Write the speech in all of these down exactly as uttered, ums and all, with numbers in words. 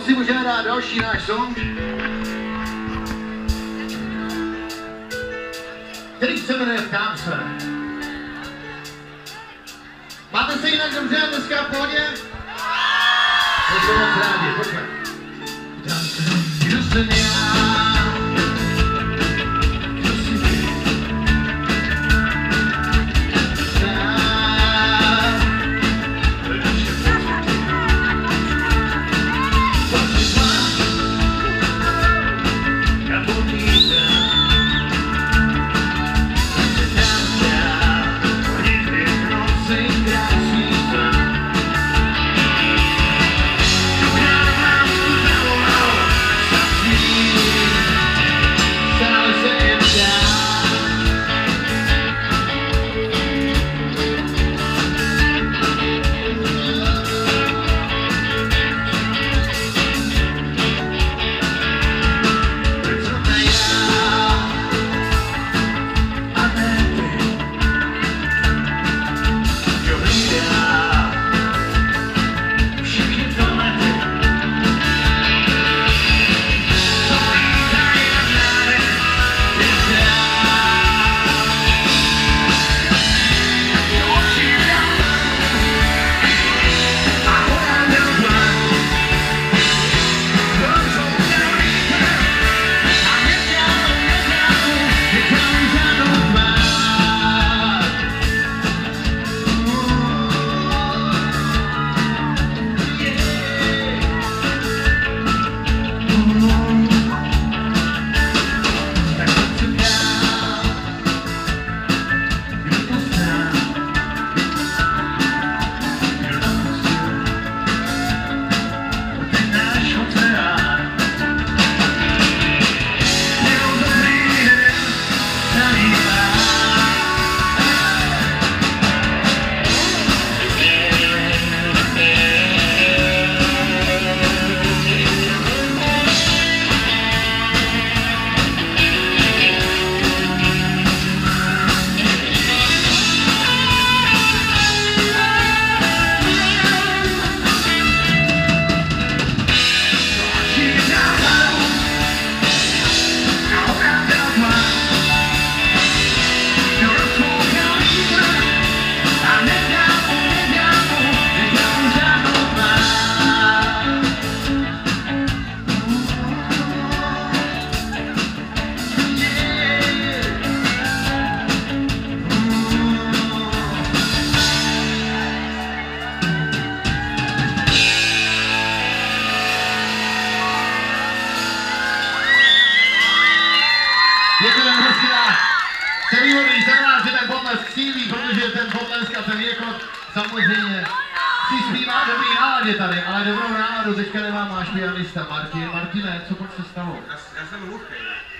si můžeme dát další náš song, který se jmenuje Ptám se. Máte se jinak dobře dneska v pohodě? To jsme moc rádi, pojďme. Ptám se, kdo jsem já? Děkujeme hezky, celý hodný, jsem rád, že ten potlesk sílí, protože ten potlesk a ten Jekot samozřejmě si zpívá dobrý náladě tady, ale dobrou náladu teďka nemá náš pianista Martin. Martine, co pak se stalo? Já, já jsem hluchý.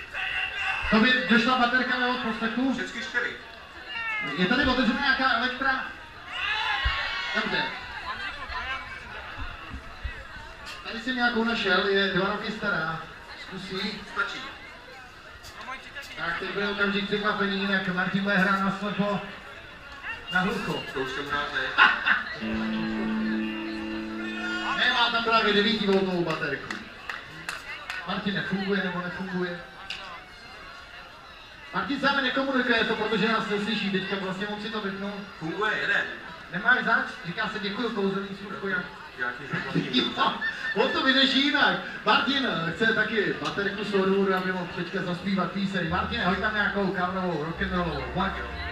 To by došla baterka od poslechu? Všechny čtyři. Je tady otevřená nějaká elektra? Dobře. Tady jsem nějakou našel, je dva roky stará. Zkusí. Stačí. Tak teď bude okamžik překvapení, jinak Martin bude hrát na slepo na hlucho. To už jsem hrát ne. Má tam právě devítivoltovou baterku. Martin nefunguje nebo nefunguje? Martin sám nekomunikuje to, protože nás neslyší, teďka vlastně moc si to vypnout. Funguje, jede. Nemáš zač? Říká se děkuju kouzelný služku, jak... Já ti zaplatím. On to vyřeší jinak. Martin chce taky baterku sodu, aby mohl teďka zaspívat píseň. Martin, hoď tam nějakou kávnovou rock'n'rollovou. Vlak.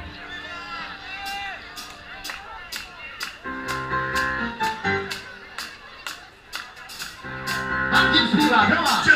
Martin zpívá, doma!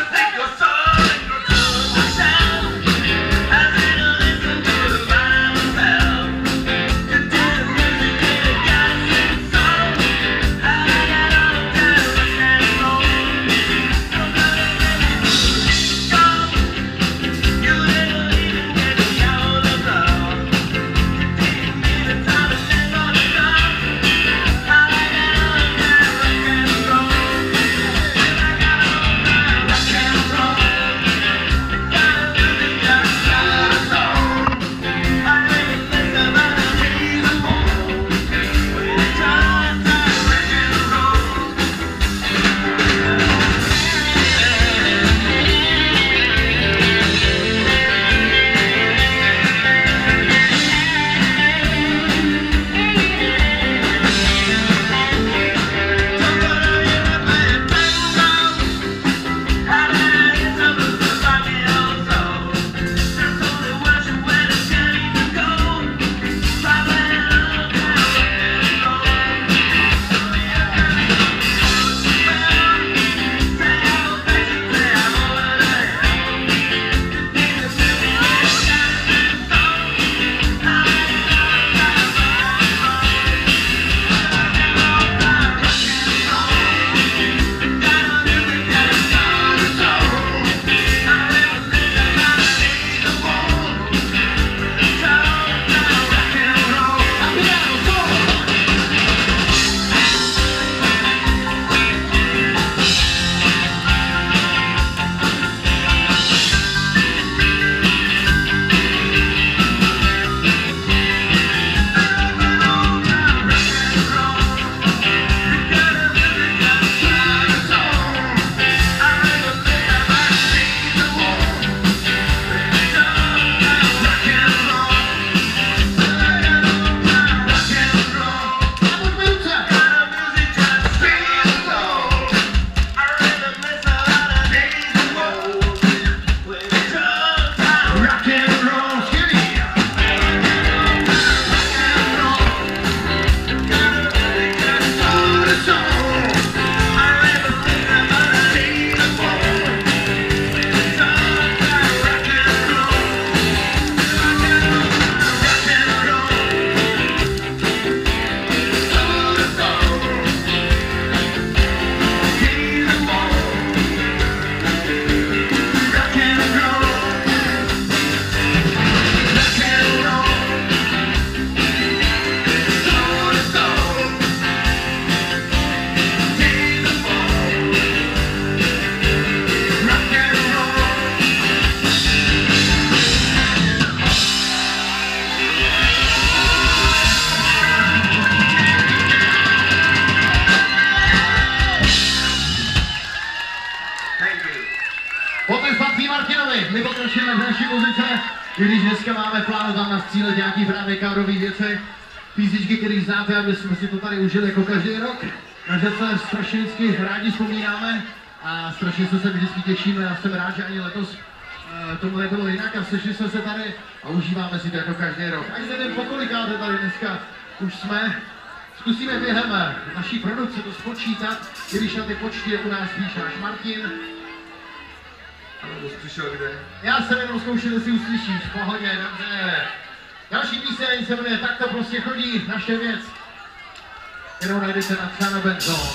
I když dneska máme plánu tam nastřílet nějaký právě kávrový věci, písničky, které znáte, aby jsme si to tady užili jako každý rok. Na že se strašně vždycky rádi vzpomínáme a strašně se vždycky těšíme a jsem rád, že ani letos uh, tomu nebylo jinak a sešli jsme se tady a užíváme si to jako každý rok. Až nevím, pokolikáte tady dneska už jsme. Zkusíme během naší produkce to spočítat, i když na ty počty je u nás spíš náš Martin. Ano, už přišel kde? Já jsem jenom zkoušel, jestli uslyšíš, v pohodě, dobře. Další píseň se jmenuje Tak to prostě chodí, naše věc, kterou najdete na Xana Benzo.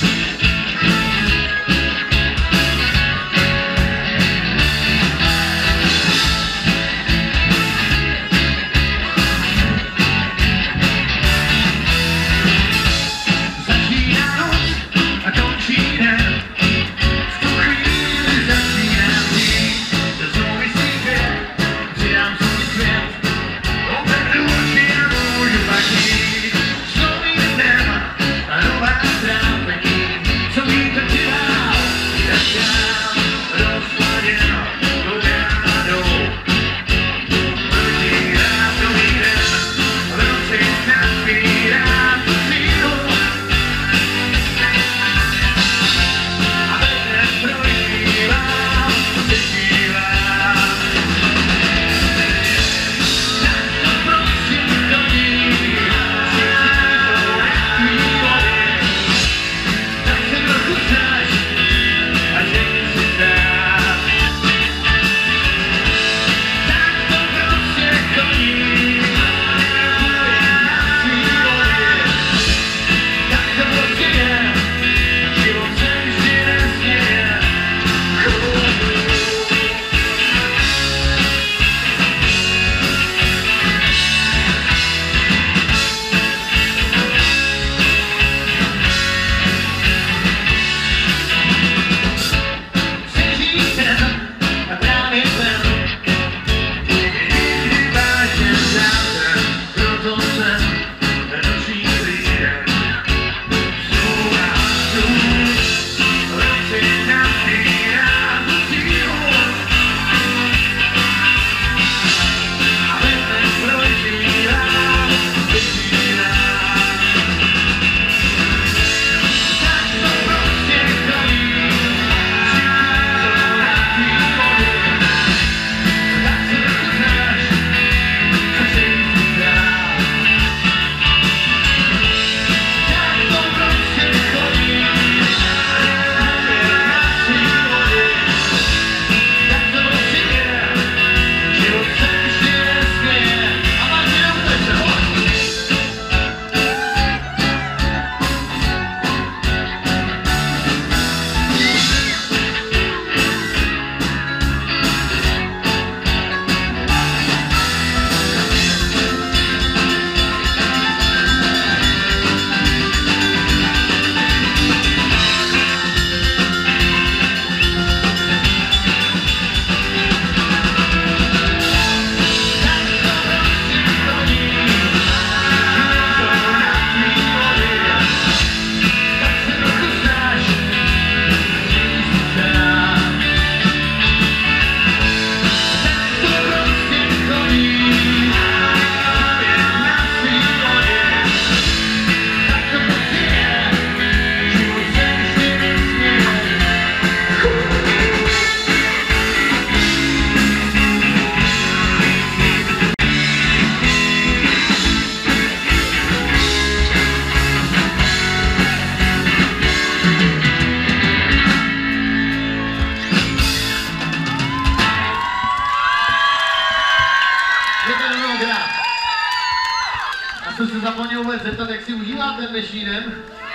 jsem se zapomněl vůbec zeptat, jak si užíváte dnešní den.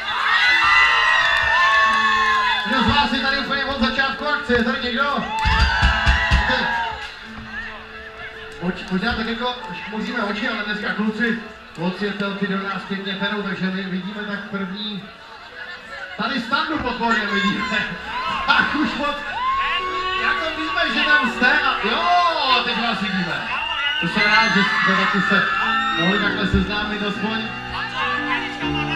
Kdo z vás je tady úplně od začátku akce? Je tady někdo? Oč, možná tak jako šmozíme oči, ale dneska kluci odsvětelky do nás pěkně perou, takže my vidíme tak první. Tady standu pod vodem vidíme. Tak už moc. Jako víme, že tam jste a jo, teď vás vidíme. To jsem rád, že jsme taky se mohli takhle seznámit aspoň.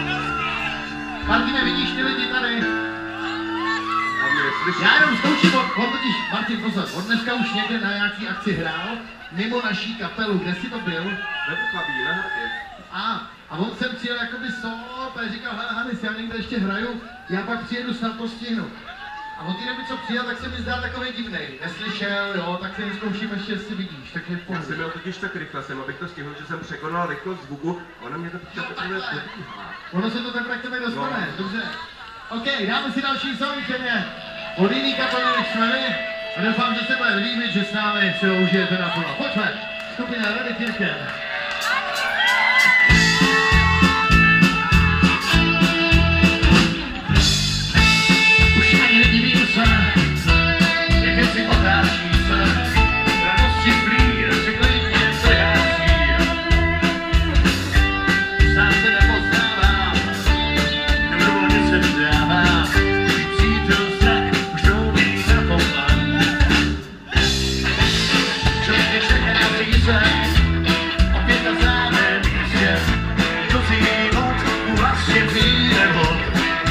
Martine, vidíš ty lidi tady? Já jenom zkouším od On totiž, Martin, pozor, on dneska už někde na nějaký akci hrál, mimo naší kapelu, kde si to byl? Ve Chlapí, na Hradě. A, a on sem přijel jakoby solo, a říkal, hele Hanis, já někde ještě hraju, já pak přijedu, snad to stihnu. A od té doby, co přijel, tak se mi zdá takový divnej. Neslyšel, jo, tak si vyzkouším ještě, jestli vidíš, takže v Já jsem měl totiž tak rychle jsem, abych to stihl, že jsem překonal rychlost zvuku, ona mě to teďka takové dobíhá. Ono se to teprve k tebe dostane, no. Dobře. OK, dáme si další song, který je od jiný kapely než jsme my. A doufám, že se bude líbit, že s námi si ho užijete naplno. Pojďme, skupina Ready Kirken. Jak si otáčí se, radosti prý, klidně se hází. Sám se nepoznávám, dobrovolně se vzdávám, přítel strach už doumí zapomám. Člověk přechází se, opět na známém místě, hrozí noc, mu vlastně přijde bod.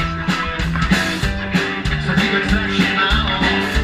Zadívek strašně málo,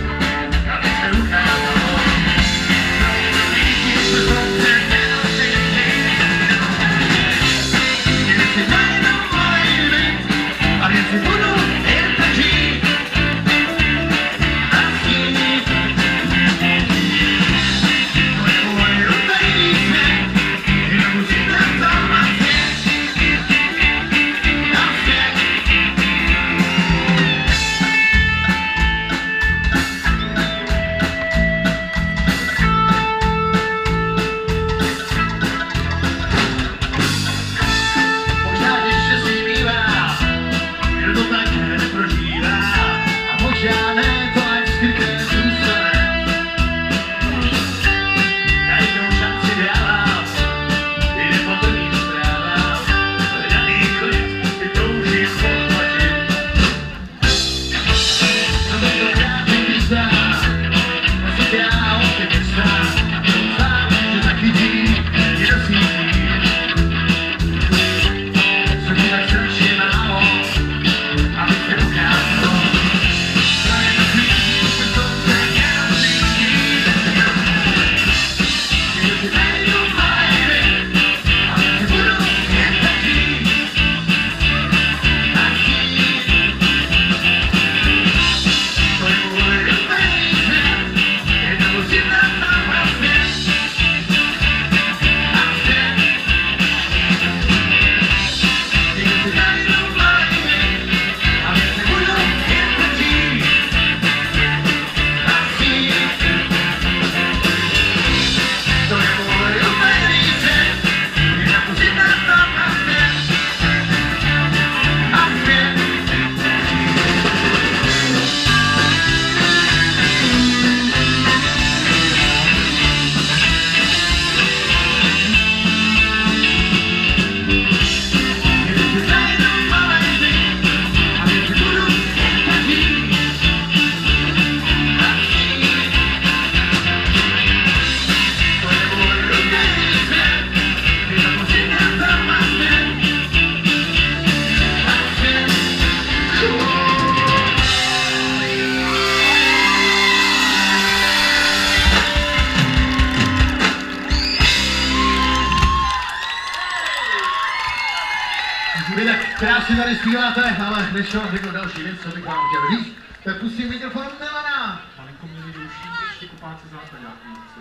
Vy tak krásně tady zpíváte, ale než to řeknu další věc, co bych vám chtěl říct, tak pustím mikrofon Milana. Malinko mě vyduší, ještě kupáci zláta nějaký, co?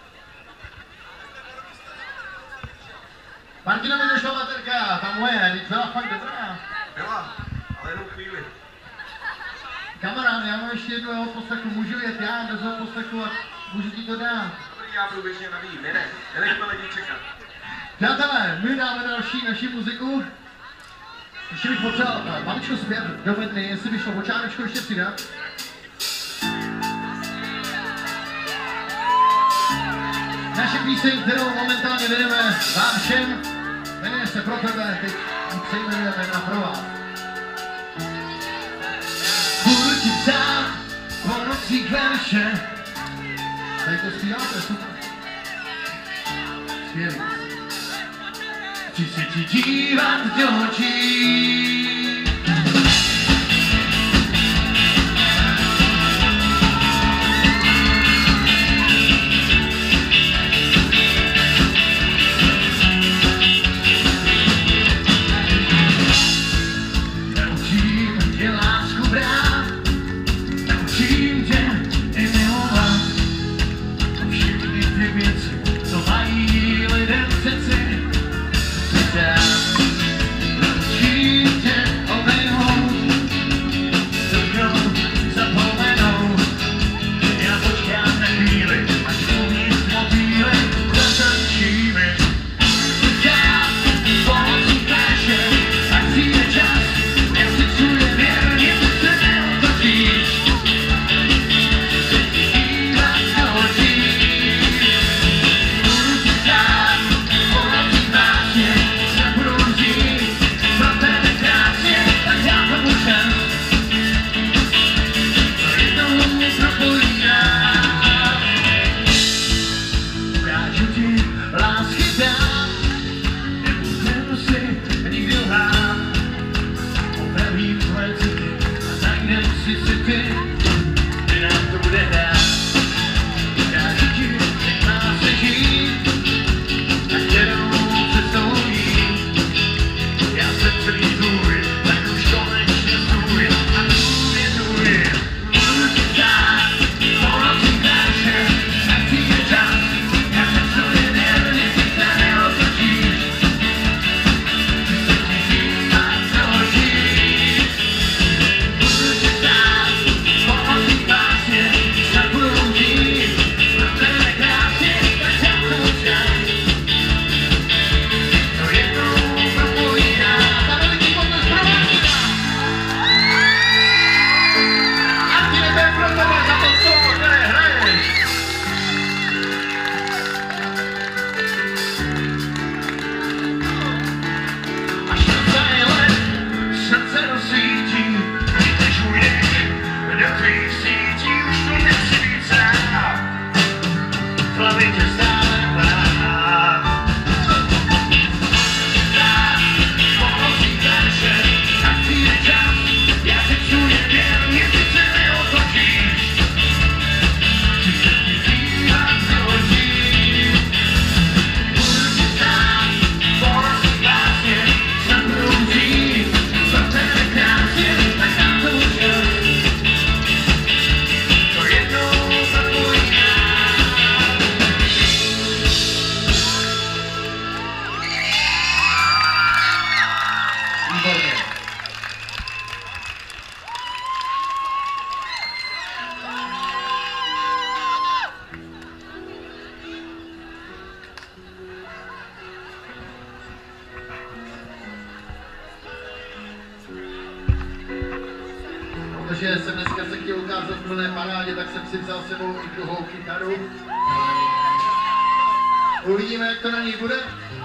Martinovi došla baterka, ta moje, teď byla fakt dobrá. Byla, ale jenom chvíli. Kamarád, já mám ještě jednu jeho poslechu, můžu jet já do toho poslechu a můžu ti to dát. Dobrý, já budu běžně nabíjí, ne, nenechme lidi čekat. Přátelé, my dáme další naši muziku. Ještě bych potřeboval maličko zpět do Bedny, jestli by šlo počátečko ještě přidat. Naše píseň, kterou momentálně věnujeme vám všem, jmenuje se Pro tebe, teď ji přejmenujeme na Pro vás. Budu ti psát po nocích verše. Tady to zpíváte, super. Skvělý. Chci se ti dívat do očí. protože jsem dneska se chtěl ukázat v plné parádě, tak jsem si vzal sebou i druhou kytaru. Uvidíme, jak to na ní bude.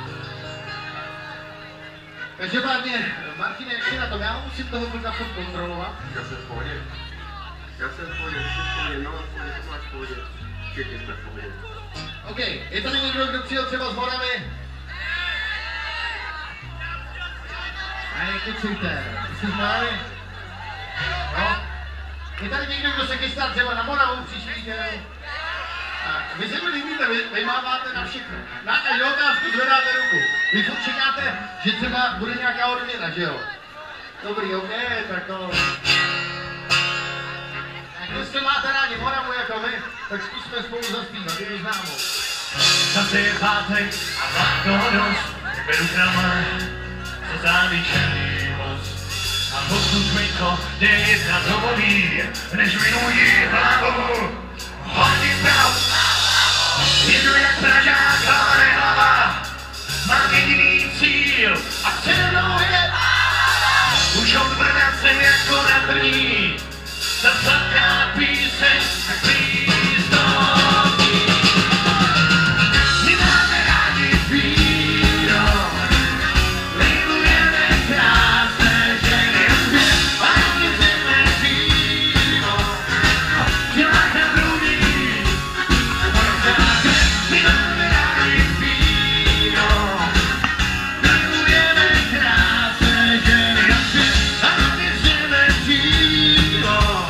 Každopádně, Martin, jak jsi na tom? Já musím toho vlka furt kontrolovat. Já jsem v pohodě. Já jsem v pohodě, jsi v pohodě, no v pohodě, to máš v pohodě. Všichni jsme v pohodě. OK, je tady někdo, kdo přijel třeba z Moravy? A nekecujte, jsi z Moravy? No. Je tady někdo, kdo se chystá třeba na Moravu příští týden? A vy se mi líbíte, vy, vy máváte na všechno. Na každou otázku zvedáte ruku. Vy furt čekáte, že třeba bude nějaká odměna, že jo? Dobrý, OK, tak to... Jestli máte rádi Moravu jako my, tak zkusme spolu zaspívat, jednu známou. Zase je pátek a vlak toho dost, beru tramvaj, co závičený most. A pokud mi to jde jedna dovolí, než minují hlavu, hodím prav. Jedu jak Pražák, hlava nehlava, mám jediný cíl a se mnou je. Už od Brna jsem jako na první, ta sladká píseň tak přístupný. My máme rádi víno, milujeme krásné ženy a zpěv, a chceme víno, dělá nám rudý, my máme rádi víno, milujeme krásné ženy a zpěv, a chceme víno.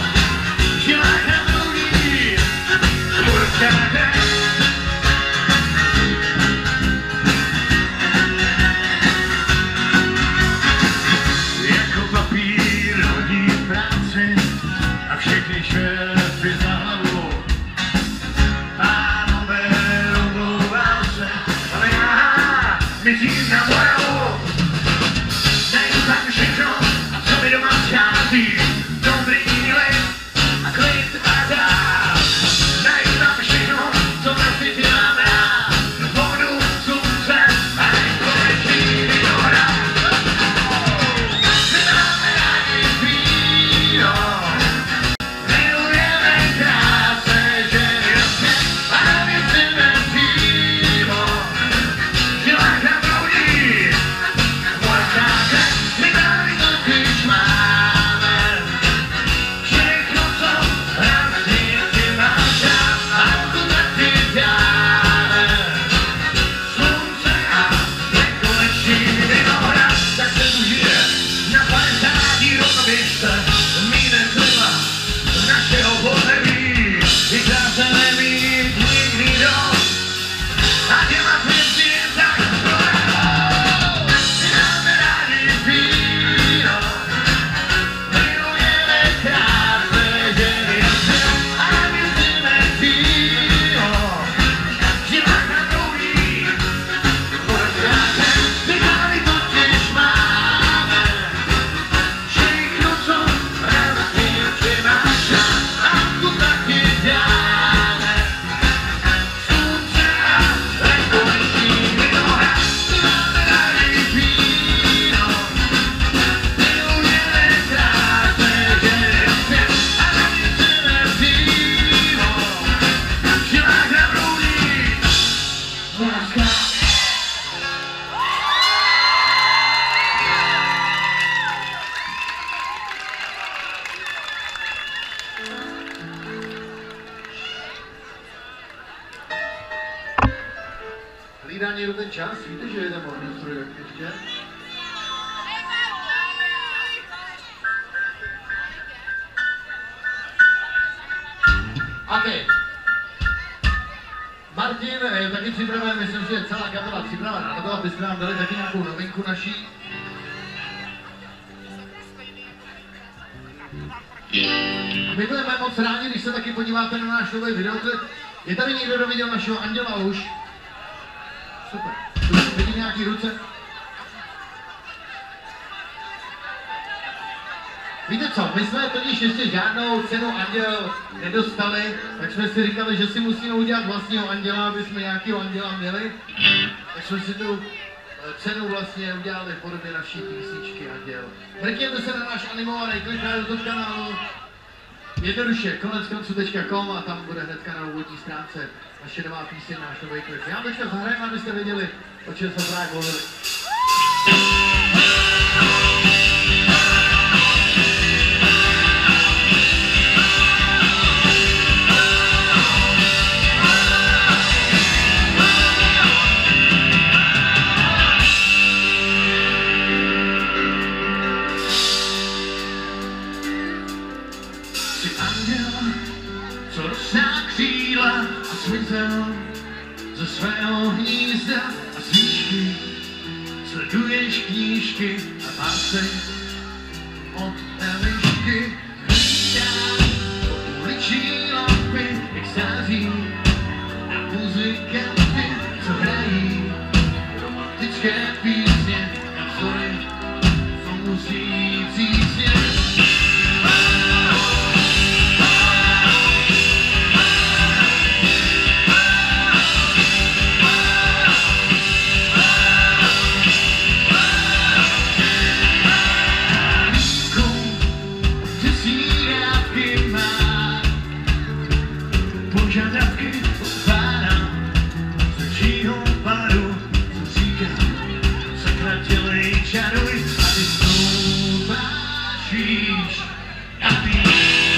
Jako papír hodí práci a všechny šéfy za hlavu. Pánové, omlouvám se, ale já myslím na Moravu. Najdu tam všechno, co mi doma schází. Dobrý lid a klid a dál. Najdu tam všechno, co na světě mám rád. Vodu, slunce a nekonečný vinograd. My máme rádi víno, milujeme krásné ženy a zpěv, a věříme pivo, že láka proudí. Možná krev, my tady totiž máme všechno, co na světě máš rád, a to taky dáme. Slunce a nekonečný vinograd, tak se tu žije na padesátý rovnoběžce, mýne klima našeho podnebí. I krásné nemít nikdy dost a dělat věci jen tak prodávat. My máme rádi víno, milujeme krásné ženy a zpěv, a věříme pivo, že láka proudí. My tady totiž máme všechno, co na světě máš rád, a to taky dáme. Slunce a nekonečný vinograd. My máme rádi víno, milujeme krásné ženy a zpěv, a věříme pivo, že láka proudí. Moravská. Hlídá někdo ten čas? Víte, že je tam hodný stroj ještě? OK. Martin je taky připraven, myslím, že celá kapela připravena na to, abyste nám dali taky nějakou novinku naší. My budeme moc rádi, když se taky podíváte na náš nový videoklip. Je tady někdo, kdo viděl našeho Anděla už? Super. Vidím nějaký ruce? Víte co, my jsme totiž ještě žádnou cenu Anděl nedostali, tak jsme si říkali, že si musíme udělat vlastního anděla, aby jsme nějakého anděla měli. Tak jsme si tu cenu vlastně udělali v podobě naší písničky Anděl. Mrkněte se na náš animovaný klip na YouTube kanálu jednoduše, konec konců tečka com a tam bude hnedka na úvodní stránce naše nová píseň, náš nový klip. Já teďka zahrajeme, abyste věděli, o čem jsme právě mluvili. Co rozsáhl kříla a zmizel ze svého hnízda a svíčky. Sleduješ knížky a pásy od Elišky. Hlídáš po uliční lampy, jak stází a muzikanty, co hrají romantické písně a vzory, co musí císně. Požadavky od pána z čího páru, co říká, sakra tělej čaruj a ty znovu vážíš a ty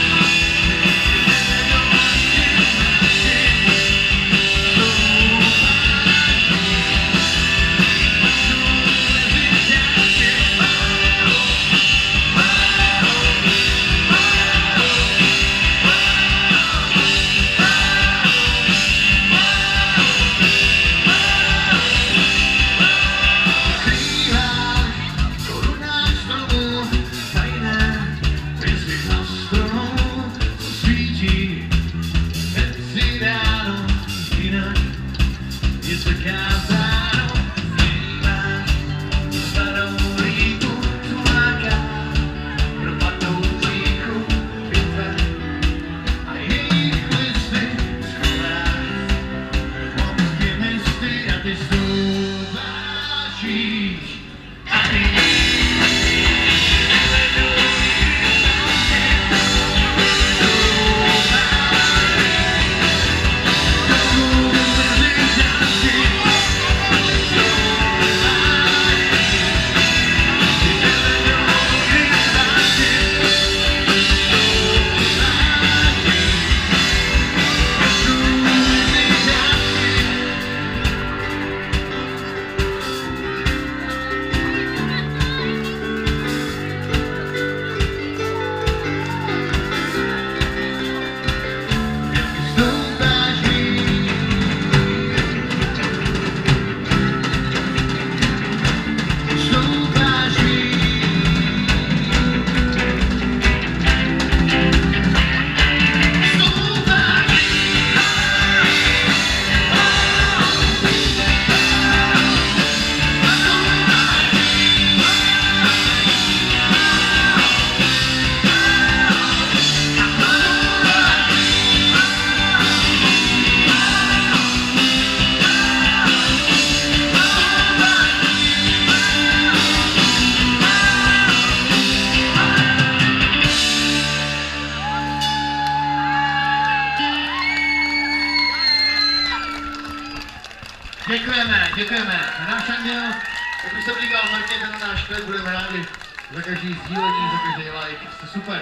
Děkujeme, děkujeme. Náš anděl, jak už jsem říkal, mrkněte na náš klip, budeme rádi za každý sdílení, za každý like. Jste super.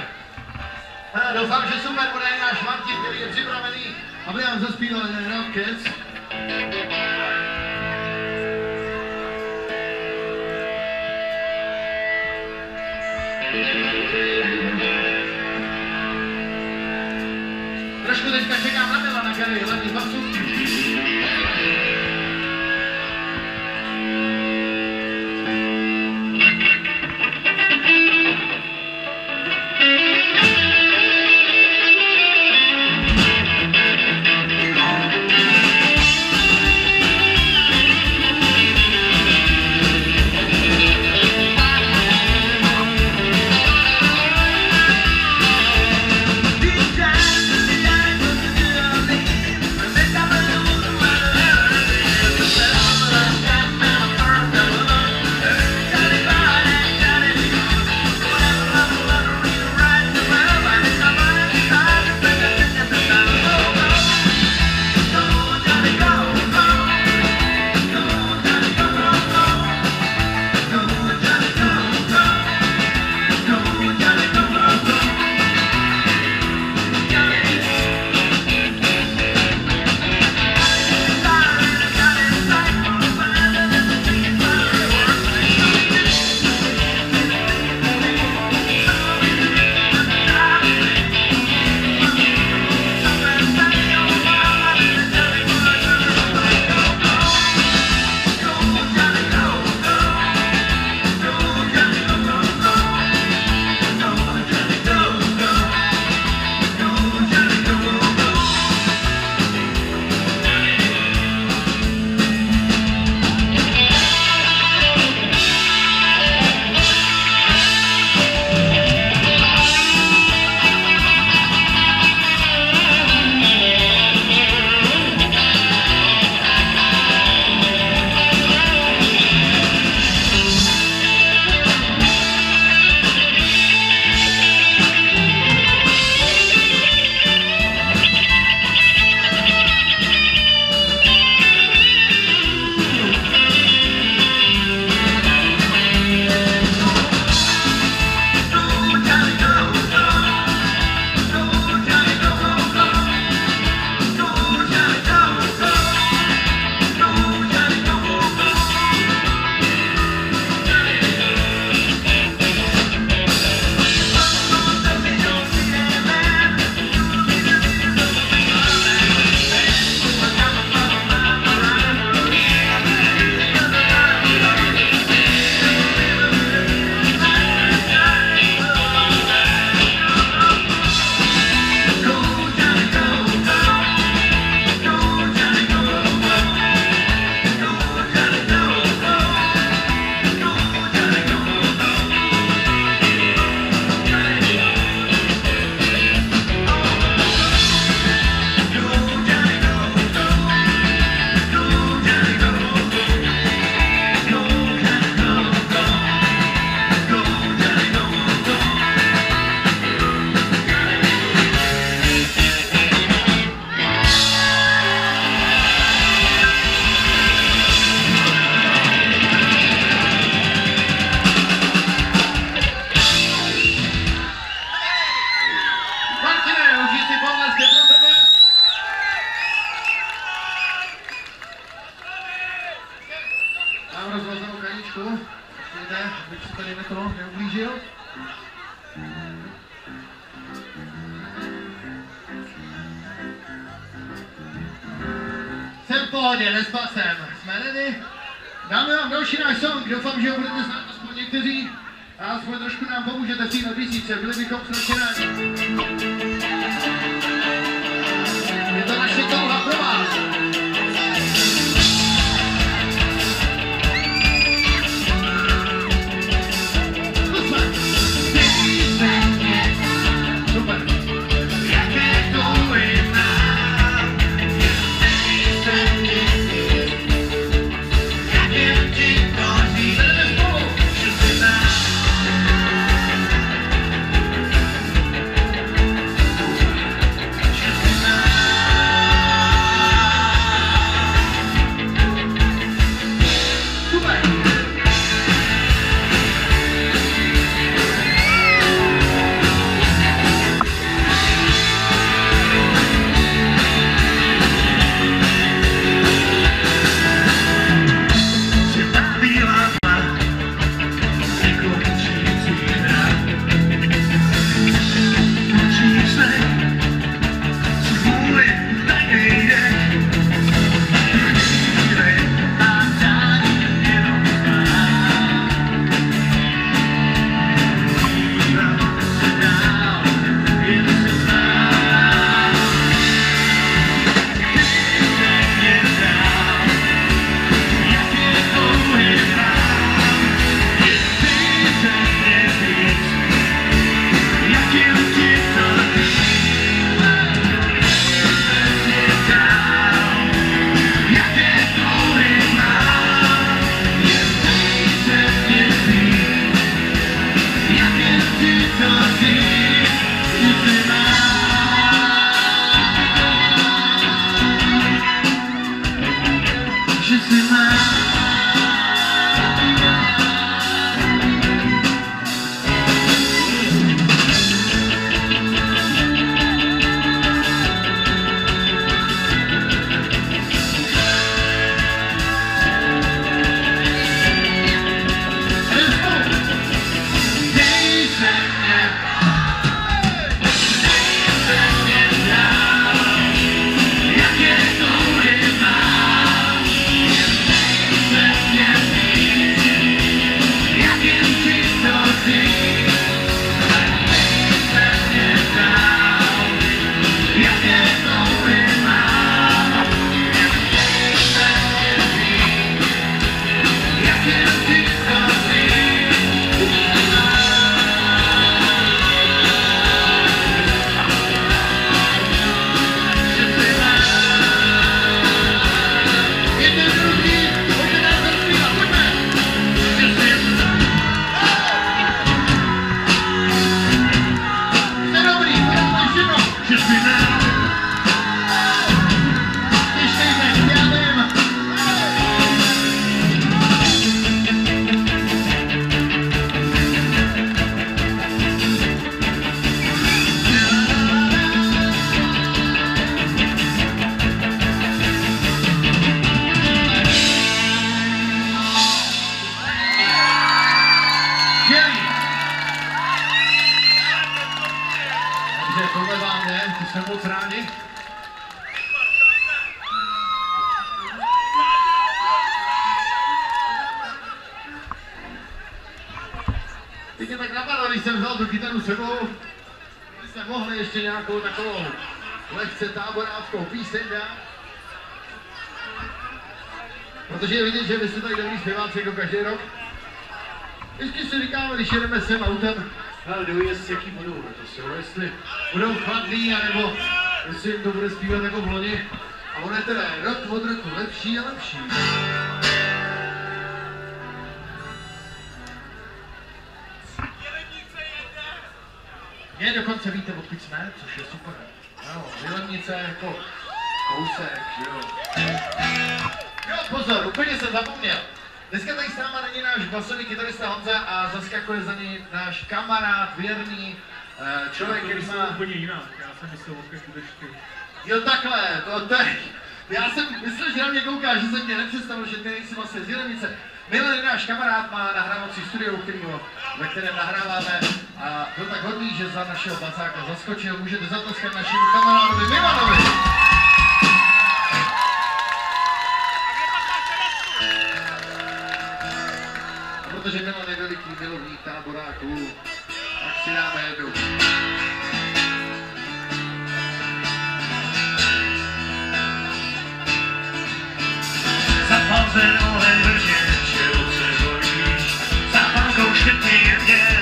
A doufám, že super bude i náš Martin, který je připravený, aby nám zaspíval jeden Rockets. Trošku teďka čekám na Milana, který je hlavní basu. These times, the eyes of the aby mi to neublížil. Jsem v pohodě, nespal jsem. Jsme ready? Dáme vám další náš song, doufám, že ho budete znát aspoň někteří a aspoň trošku nám pomůžete v té nabízíce, byli bychom strašně rádi. Je to naše touha pro vás. Super. Tohle vám je, to jsme moc rádi. Teď mě tak napadlo, když jsem vzal tu kytaru sebou, že jsme mohli ještě nějakou takovou lehce táboráckou píseň dát. Protože je vidět, že vy jste tady dobrý zpěváci jako každý rok. Ještě si říkáme, když jedeme sem autem, ale kdo jestli jaký budou letos, jo? Jestli budou chladný, anebo jestli jim to bude zpívat jako v loni. A ono je teda rok od roku lepší a lepší. Mě dokonce víte, odkud jsme, což je super. Ano, Jilemnice jako kousek, jo. Jo, pozor, úplně jsem zapomněl. Dneska tady s náma není náš basový kytarista Honza a zaskakuje za něj náš kamarád, věrný, člověk, který má... úplně jinak, já jsem myslel, že budeš ty. Jo takhle, to teď. Já jsem myslel, že na mě koukáš, že jsem tě nepředstavil, že ty nejsi vlastně z Jilemnice. Milan, náš kamarád, má nahrávací studio, kterýho, ve kterém nahráváme a byl tak hodný, že za našeho bacáka zaskočil. Můžete zatleskat našemu kamarádovi Milanovi. A protože Milan je veliký milovník táboráků, tak si dáme jednu. Zapazenové vrtě, čeho se bojíš, za bankou škrtný jemně.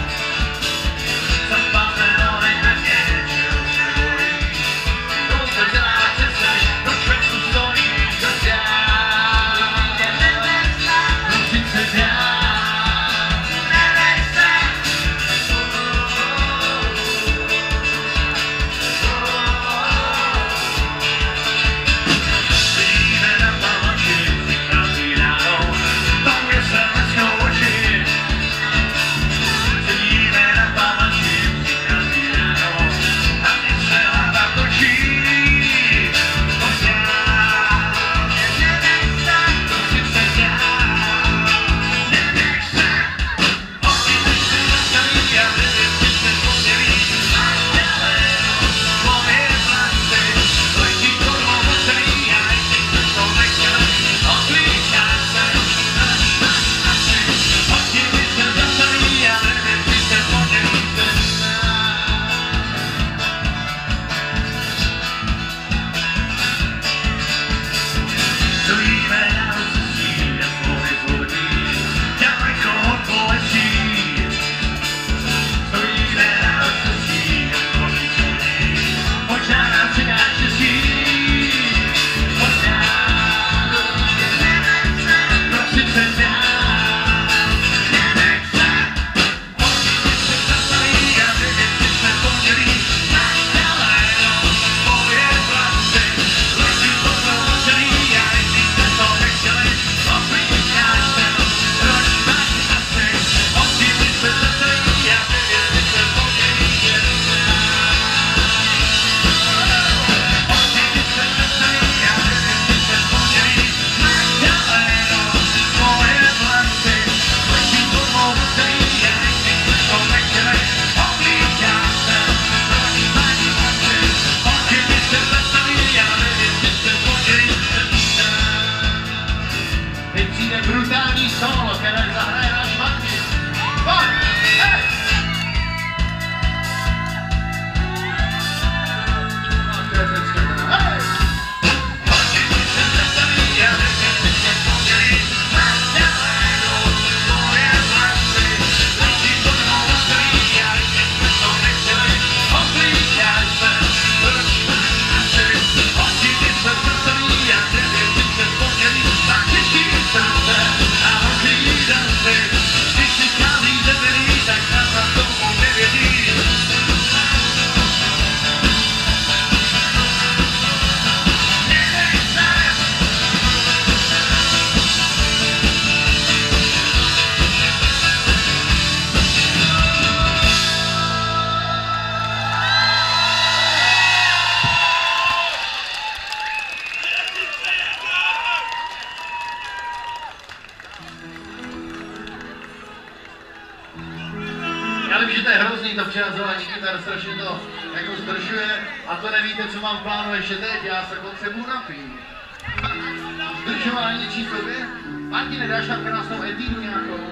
Zapazenové vrtě, čeho se bojíš, to se dělá přece, do čveku stojíš, do dál. Prosím se dál, nedej se. Vidíme na palači, přichází ráno, tam je se leskou oči. Sedíme na palači, přichází ráno, a teď se hlava točí. Pojď dál, nedej se, prosím se dál, nedej se. Oči teď se zastaví a nevím, že se podělí. Máš daleko svoje vlasy, letí pod mou celý a ještě se to nechtěl. Oklíčá se, asi, oči teď se zastaví a nevím, že se podělí. Stojíme na rozcestí a slony zlobí, daleko od bolestí. Stojíme na rozcestí a slony zlobí, možná nám čeká štěstí. Pojď dál, prosím se dál, nedej se. Oči teď se zastaví a nevím, že se podělí. Máš daleko svoje vlasy, letí pod mou celý a ještě se to nechtěli. Oklíkáš se, proč máš asi? Oči teď se zastaví a nevím, že se podělí. Oči teď se zastaví a nevím, že se podělí. Máš daleko svoje vlasy, letí pod mou celý a ještě se to nechtěli. Oklíkáš se, proč máš asi? Oči teď se zastaví a nevím, že se podělí. Teď přijde brutální solo, které zahraje náš Martin. Pojď, hej! No, to je hezké, teda. Hej! Oči teď se zastaví a nevím, že se podělí. Máš daleko svoje vlasy, letí pod mou celý a ještě se to nechtěli. Oklíkáš se, proč máš asi? Oči teď se zastaví a nevím, že se podělí. Tak těžký srdce a horký dasy, když si schází zemřelý, tak nazad tomu nevědí. Nedej se. Já vím, že to je hrozný, to přihazování kytar, strašně to jako zdržuje a to nevíte, co mám v plánu ještě teď, já se potřebuji napít. Zdržování číslo dvě? Martine, dáš tam krásnou etídu nějakou?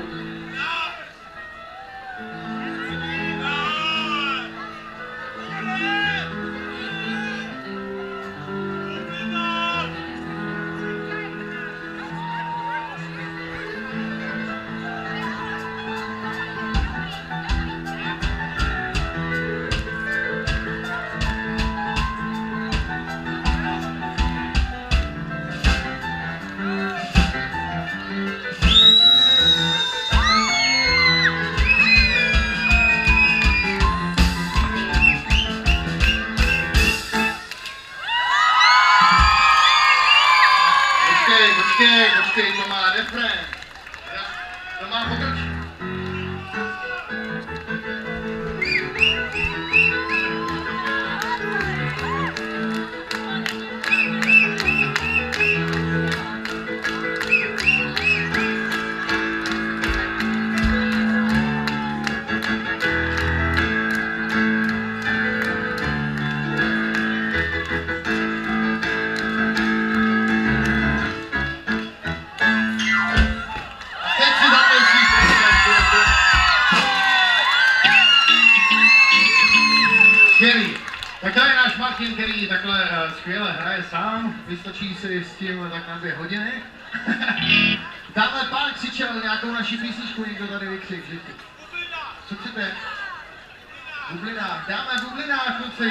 Martin, který takhle uh, skvěle hraje sám, vystačí si s tím tak na dvě hodiny. Tamhle pán křičel nějakou naši písničku, někdo tady vykřik, že ty. Co chcete? Bublinách, dáme bublinách, kluci.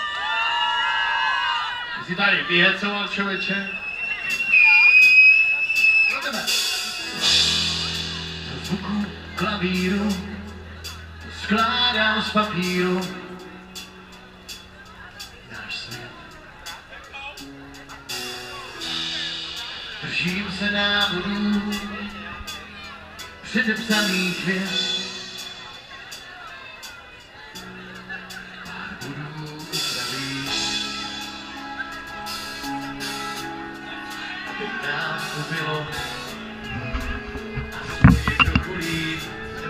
Jsi tady vyhecoval, člověče. Pro tebe. Do zvuku klavíru skládám z papíru náš svět. Držím se návodů předepsaných věc. Pár budů upraví, aby nám to bylo aspoň trochu líp.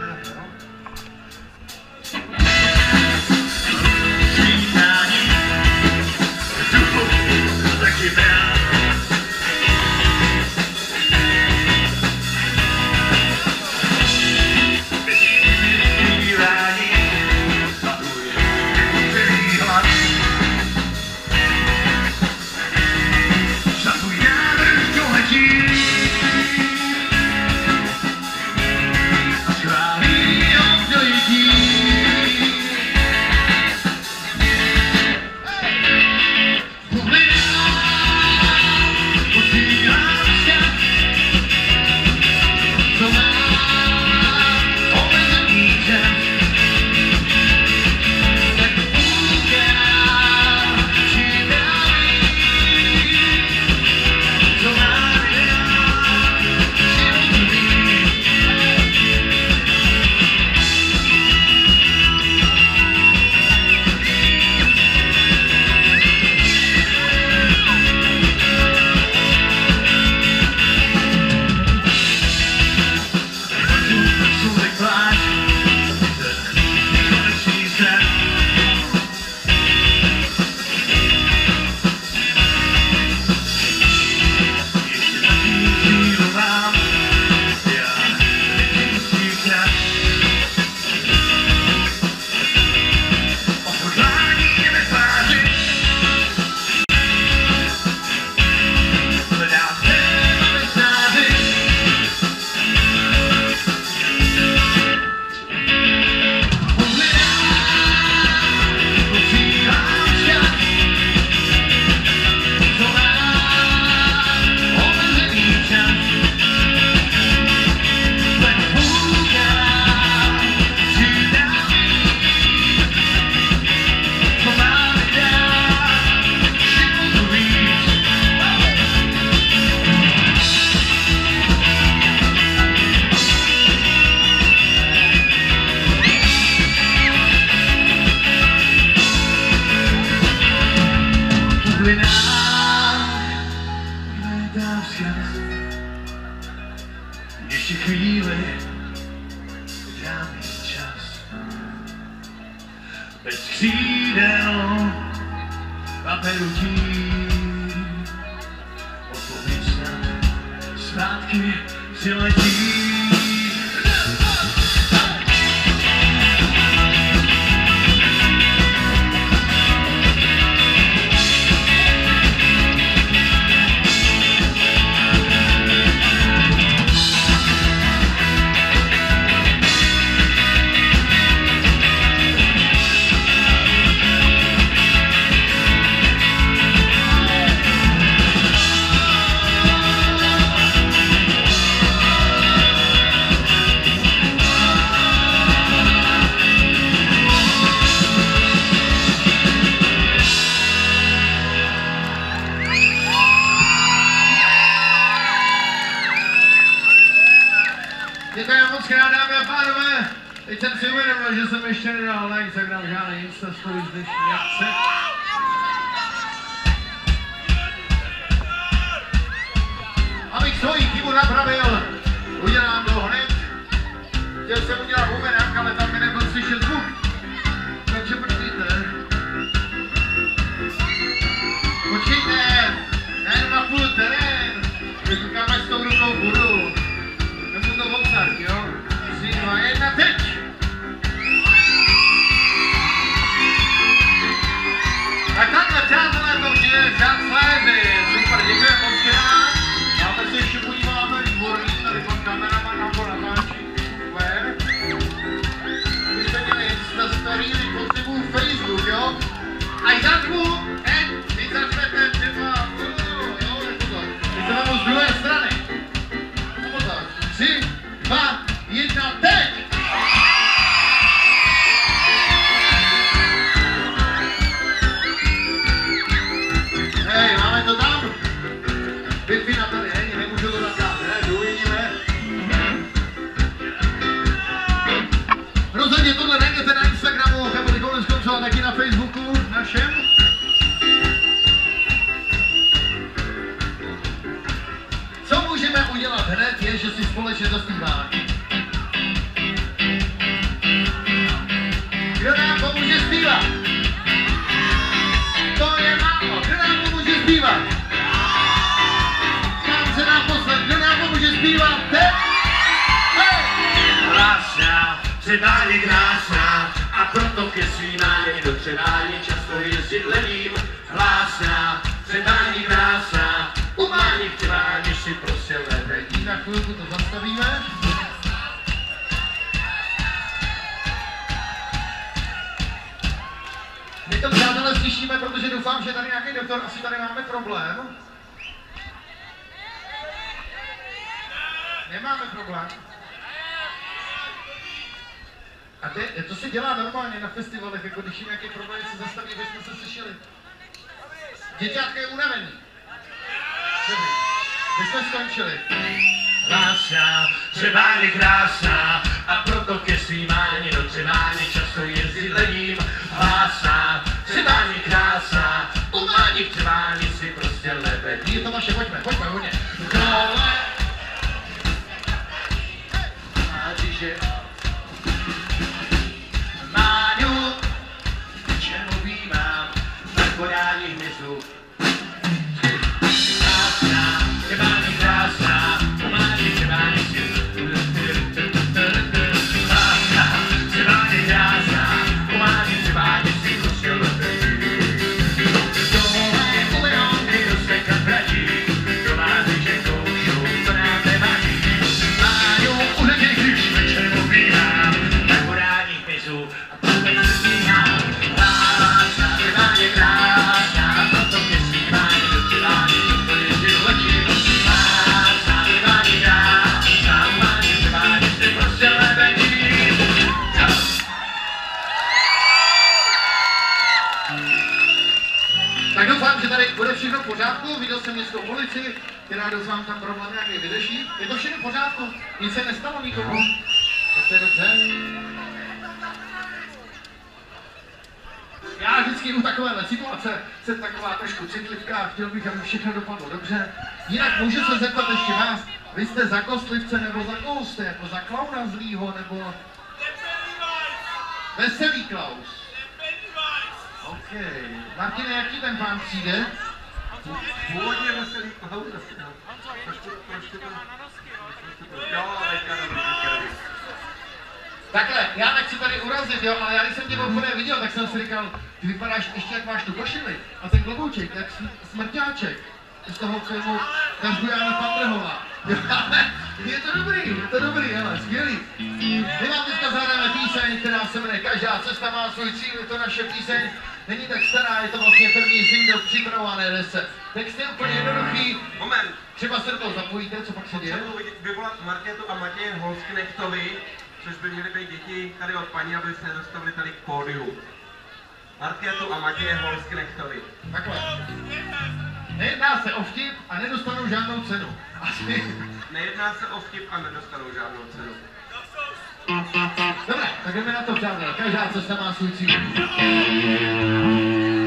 Ještě chvíli, dám mi čas. Bez křídel a perutí. Odpověď snad zpátky přiletí. Děkujeme moc krát, dámy a pánové. Teď jsem si uvědomil, že jsem ještě nedal na Instagram žádný Insta story z dnešní akce. Abych svoji chybu napravil, udělám to hned. Chtěl jsem udělat bumerang, ale tam mi nebyl slyšet zvuk. Takže počkejte. Počkejte, já jenom na půl terén. Říkáme s tou rukou budu. Nebudu to obsat, jo? tři, dva, jedna, teď! Tak takhle, zpívat? To je málo. Kdo nám pomůže zpívat? Tam se nám posled. Kdo nám pomůže zpívat? Teď? Hej! Krásná, třeba je krásná, a proto ke svým máně do Třebáně často jezdit levím. Hlásná, třeba je krásná, u máně v Třebáně si prostě levím. Na chvilku to zastavíme. My to přátelé slyšíme, protože doufám, že tady nějaký doktor, asi tady máme problém. Nemáme problém. A te, to se dělá normálně na festivalech, jako když je nějaký problém, se zastaví, aby jsme se slyšeli. Děťátka je unavený. Dobrý. My jsme skončili. Krásná, třeba je krásná, a proto ke svým máně do Třebáně často jezdit levím. Hlásná, třeba je krásná, u máně v Třebáně si prostě lebedí. Je to vaše, pojďme, pojďme, hodně. Dole. Máčiže, Máňu, čemu bývám, na podání hmyzu. Krásná, třeba je krásná, u máně v Třebáně si krásná, třeba je krásná, u máně v Třebáně si prostě lebedí. Dole u Leonky do Steka bratí, do Máčiže koušou, to nám nevadí. Máňu, uhledy, když večer obíhám, na podání hmyzu a vůbec stíhám. Krásná, třeba je krásná, a proto ke svým máně do Třebáně často jezdit letím. Krásná, třeba je krásná, u máně v Třebáně si prostě lebedí. Tak doufám, že tady bude všechno v pořádku. Viděl jsem městskou policii, která doufám tam problém nějaký vyřeší. Je to všechno v pořádku, nic se nestalo nikomu. Tak to je dobře. Já vždycky u takovéhle situace jsem taková trošku citlivká a chtěl bych, aby všechno dopadlo dobře. Jinak můžu se zeptat ještě vás, vy jste za kostlivce nebo za kouste, jako za klauna zlýho nebo... Veselý Klaus. OK. Martine, jaký ten pán přijde? Původně veselý Klaus. Trošku, trošku to... Jo, teďka dobrý, teďka dobrý. Takhle, já nechci tady urazit, jo, ale já když jsem tě poprvé viděl, tak jsem si říkal, ty vypadáš ještě jak máš tu košili a ten klobouček, jak smrťáček z toho filmu Každou Jána Pandrhova. Je to dobrý, je to dobrý, hele, skvělý. My vám teďka zahráme píseň, která se jmenuje Každá cesta má svůj cíl, je to naše píseň, není tak stará, je to vlastně první single v připravované desce. Text je úplně jednoduchý. Moment. Třeba se do toho zapojíte, co pak se děje? Potřebuji vyvolat Markétu a Matěje Holsknechtovi, což by měly být děti tady od paní, aby se dostavili tady k pódiu. Markétu a Matěje Holsknechtovi. Takhle. Nejedná se o vtip a nedostanou žádnou cenu. Asi. Nejedná se o vtip a nedostanou žádnou cenu. Dobré, tak jdeme na to, přátelé. Každá cesta má svůj cíl.